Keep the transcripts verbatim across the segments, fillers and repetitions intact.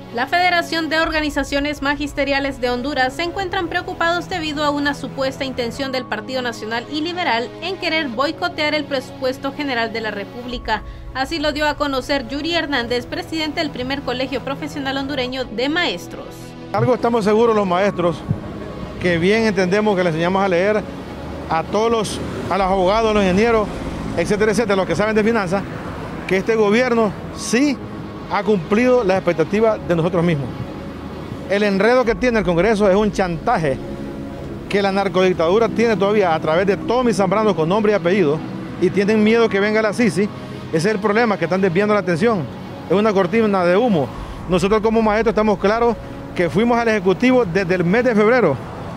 La Federación de Organizaciones Magisteriales de Honduras se encuentran preocupados debido a una supuesta intención del Partido Nacional y Liberal en querer boicotear el presupuesto general de la República. Así lo dio a conocer Yuri Hernández, presidente del primer colegio profesional hondureño de maestros. Algo estamos seguros los maestros, que bien entendemos que les enseñamos a leer a todos los, a los abogados, a los ingenieros, etcétera, etcétera, los que saben de finanzas, que este gobierno sí ha cumplido las expectativas de nosotros mismos. El enredo que tiene el Congreso es un chantaje que la narcodictadura tiene todavía a través de Tommy Zambrano con nombre y apellido, y tienen miedo que venga la Sisi. Ese es el problema, que están desviando la atención. Es una cortina de humo. Nosotros como maestros estamos claros que fuimos al Ejecutivo desde el mes de febrero.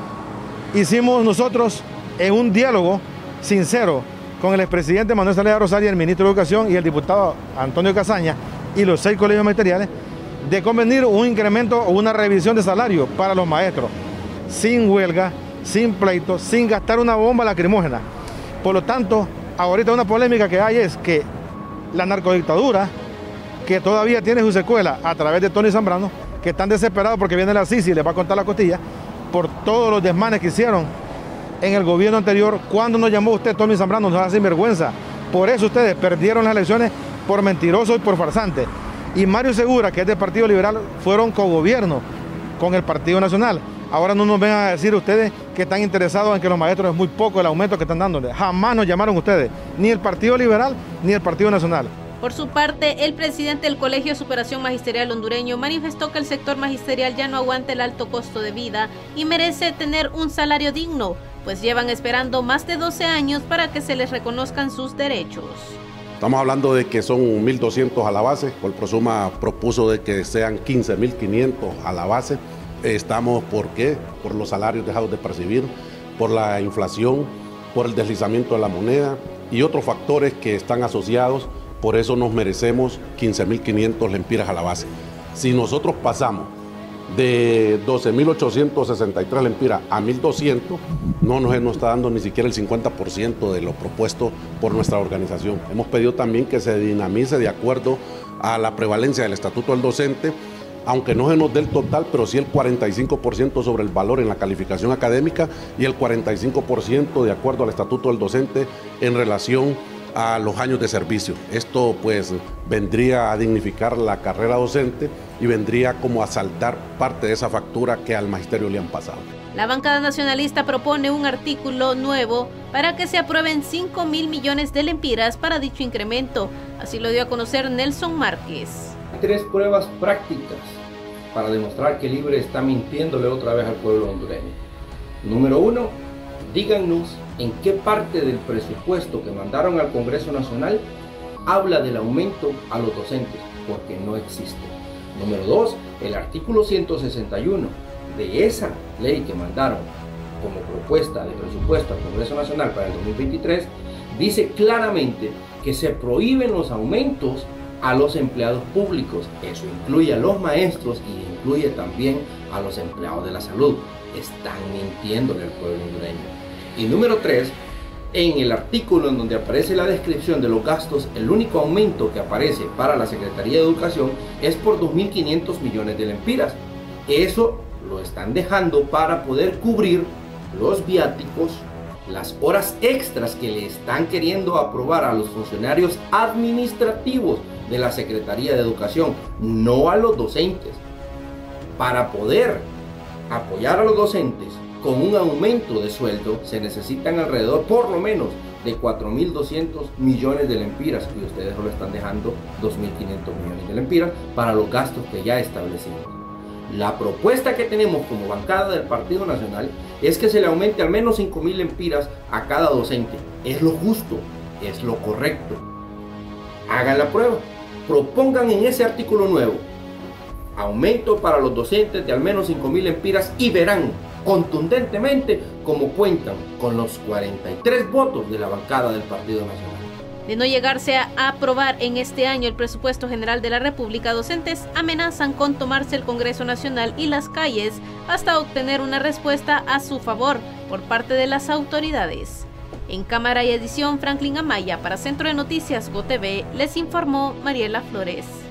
Hicimos nosotros en un diálogo sincero con el expresidente Manuel Zelaya Rosario, el ministro de Educación y el diputado Antonio Casaña, y los seis colegios magisteriales, de convenir un incremento o una revisión de salario para los maestros, sin huelga, sin pleito, sin gastar una bomba lacrimógena. Por lo tanto, ahorita una polémica que hay es que la narcodictadura, que todavía tiene su secuela a través de Tony Zambrano, que están desesperados porque viene la Sisi y les va a contar la costilla por todos los desmanes que hicieron en el gobierno anterior. Cuando nos llamó usted Tony Zambrano, nos hace sinvergüenza. Por eso ustedes perdieron las elecciones por mentiroso y por farsante. Y Mario Segura, que es del Partido Liberal, fueron cogobierno con el Partido Nacional. Ahora no nos vengan a decir ustedes que están interesados en que los maestros es muy poco el aumento que están dándole. Jamás nos llamaron ustedes, ni el Partido Liberal ni el Partido Nacional. Por su parte, el presidente del Colegio de Superación Magisterial Hondureño manifestó que el sector magisterial ya no aguanta el alto costo de vida y merece tener un salario digno, pues llevan esperando más de doce años para que se les reconozcan sus derechos. Estamos hablando de que son mil doscientos a la base, Colprosuma propuso de que sean quince mil quinientos a la base. Estamos, ¿por qué? Por los salarios dejados de percibir, por la inflación, por el deslizamiento de la moneda y otros factores que están asociados. Por eso nos merecemos quince mil quinientos lempiras a la base. Si nosotros pasamos de doce mil ochocientos sesenta y tres lempiras a mil doscientos, no nos, nos está dando ni siquiera el cincuenta por ciento de lo propuesto por nuestra organización. Hemos pedido también que se dinamice de acuerdo a la prevalencia del Estatuto del Docente, aunque no se nos dé el total, pero sí el cuarenta y cinco por ciento sobre el valor en la calificación académica y el cuarenta y cinco por ciento de acuerdo al Estatuto del Docente en relación a los años de servicio. Esto pues vendría a dignificar la carrera docente y vendría como a saldar parte de esa factura que al magisterio le han pasado. La bancada nacionalista propone un artículo nuevo para que se aprueben cinco mil millones de lempiras para dicho incremento. Así lo dio a conocer Nelson Márquez. Tres pruebas prácticas para demostrar que Libre está mintiéndole otra vez al pueblo hondureño. Número uno, díganos en qué parte del presupuesto que mandaron al Congreso Nacional habla del aumento a los docentes, porque no existe. Número dos, el artículo ciento sesenta y uno de esa ley que mandaron como propuesta de presupuesto al Congreso Nacional para el dos mil veintitrés, dice claramente que se prohíben los aumentos a los empleados públicos. Eso incluye a los maestros y incluye también a los empleados de la salud. Están mintiéndole al pueblo hondureño. Y número tres, en el artículo en donde aparece la descripción de los gastos, el único aumento que aparece para la Secretaría de Educación es por dos mil quinientos millones de lempiras. Eso lo están dejando para poder cubrir los viáticos, las horas extras que le están queriendo aprobar a los funcionarios administrativos de la Secretaría de Educación, no a los docentes. Para poder apoyar a los docentes con un aumento de sueldo se necesitan alrededor por lo menos de cuatro mil doscientos millones de lempiras, y ustedes solo están dejando dos mil quinientos millones de lempiras para los gastos que ya establecimos. La propuesta que tenemos como bancada del Partido Nacional es que se le aumente al menos cinco mil lempiras a cada docente. Es lo justo, es lo correcto. Hagan la prueba, propongan en ese artículo nuevo aumento para los docentes de al menos cinco mil lempiras y verán contundentemente cómo cuentan con los cuarenta y tres votos de la bancada del Partido Nacional. De no llegarse a aprobar en este año el presupuesto general de la República, docentes amenazan con tomarse el Congreso Nacional y las calles hasta obtener una respuesta a su favor por parte de las autoridades. En cámara y edición, Franklin Amaya. Para Centro de Noticias GoTV, les informó Mariela Flores.